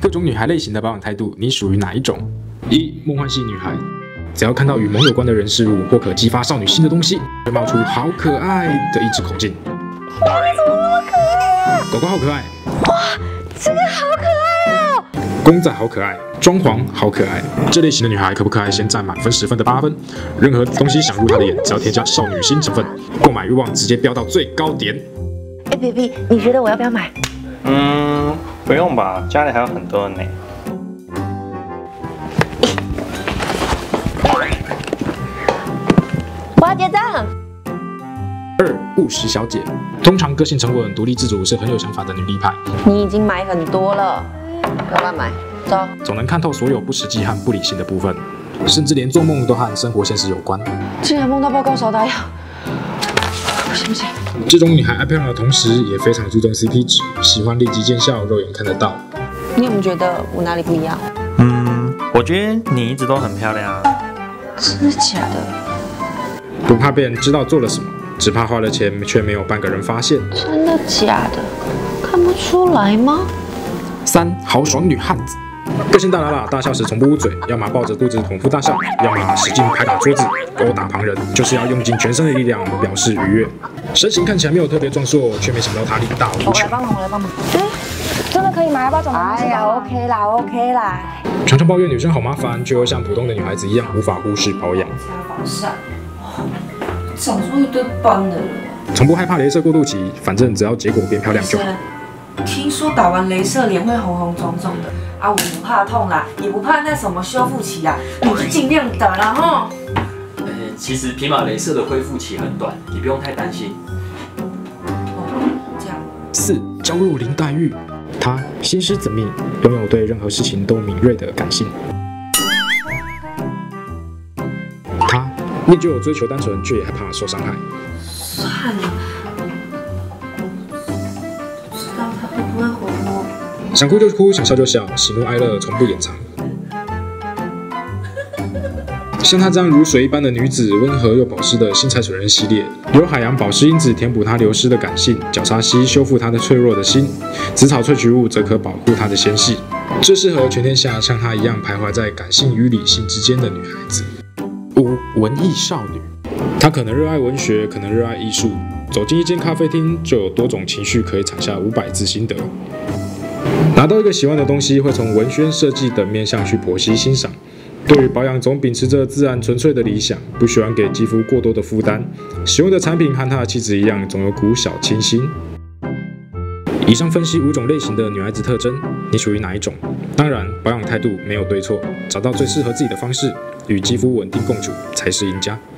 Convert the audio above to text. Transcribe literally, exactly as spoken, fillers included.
各种女孩类型的保养态度，你属于哪一种？一、梦幻系女孩，只要看到与萌有关的人事物或可激发少女心的东西，会冒出好可爱的一支口径。 哇，你怎么那么可爱啊？ 狗狗好可爱， 哇，这个好可爱哦！ 公仔好可爱，装潢好可爱。这类型的女孩可不可爱先占满分十分的八分，任何东西想入她的眼，只要添加少女心成分，购买欲望直接飙到最高点。 哎 ，baby， 你觉得我要不要买？ 嗯，不用吧，家里还有很多呢。 我要结账。 二、务实小姐，通常个性沉稳、独立自主，是很有想法的女力派。 你已经买很多了，不要乱买。走。 总能看透所有不实际和不理性的部分，甚至连做梦都和生活现实有关。 竟然梦到报告少打烊，不行不行。 这种女孩爱漂亮的同时，也非常注重 C P 值，喜欢立即见效，肉眼看得到。 你有没有觉得我哪里不一样？ 嗯，我觉得你一直都很漂亮啊。 真的假的？ 不怕被人知道做了什么，只怕花了钱却没有半个人发现。 真的假的？看不出来吗？ 三、豪爽女汉子，个性大喇喇，大笑时从不捂嘴，要么抱着肚子捧腹大笑，要么使劲拍打桌子，殴打旁人，就是要用尽全身的力量表示愉悦。身形看起来没有特别壮硕，却没想到她力大无穷。 我来帮忙，我来帮忙。 哎，真的可以吗？要不要转哎呀 ，OK 啦 ，OK 啦。 常常抱怨女生好麻烦，却又像普通的女孩子一样无法忽视保养。 擦防晒，长出一堆斑的了。 从不害怕雷射过渡期，反正只要结果变漂亮就好。 听说打完雷射脸会红红肿肿的啊，我不怕痛啦，也不怕那什么修复期啦，你就尽量打啦哈。 呃，其实皮马雷射的恢复期很短，你不用太担心。 这样。 四、娇弱林黛玉，她心思缜密，拥有对任何事情都敏锐的感性。她念旧有追求单纯，却也害怕受伤害。 算了，不知道他会不会回我。 想哭就哭，想笑就笑，喜怒哀乐从不掩藏。像她这样如水一般的女子，温和又保湿的新彩水人系列，由海洋保湿因子填补她流失的感性，角鲨烯修复她的脆弱的心，紫草萃取物则可保护她的纤细。最适合全天下像她一样徘徊在感性与理性之间的女孩子。五、文艺少女，她可能热爱文学，可能热爱艺术，走进一间咖啡厅就有多种情绪可以产下五百字心得。拿到一个喜欢的东西，会从文宣、设计等面向去剖析欣赏。对于保养，总秉持着自然纯粹的理想，不喜欢给肌肤过多的负担。使用的产品和她的气质一样，总有股小清新。以上分析五种类型的女孩子特征，你属于哪一种？当然，保养态度没有对错，找到最适合自己的方式，与肌肤稳定共处才是赢家。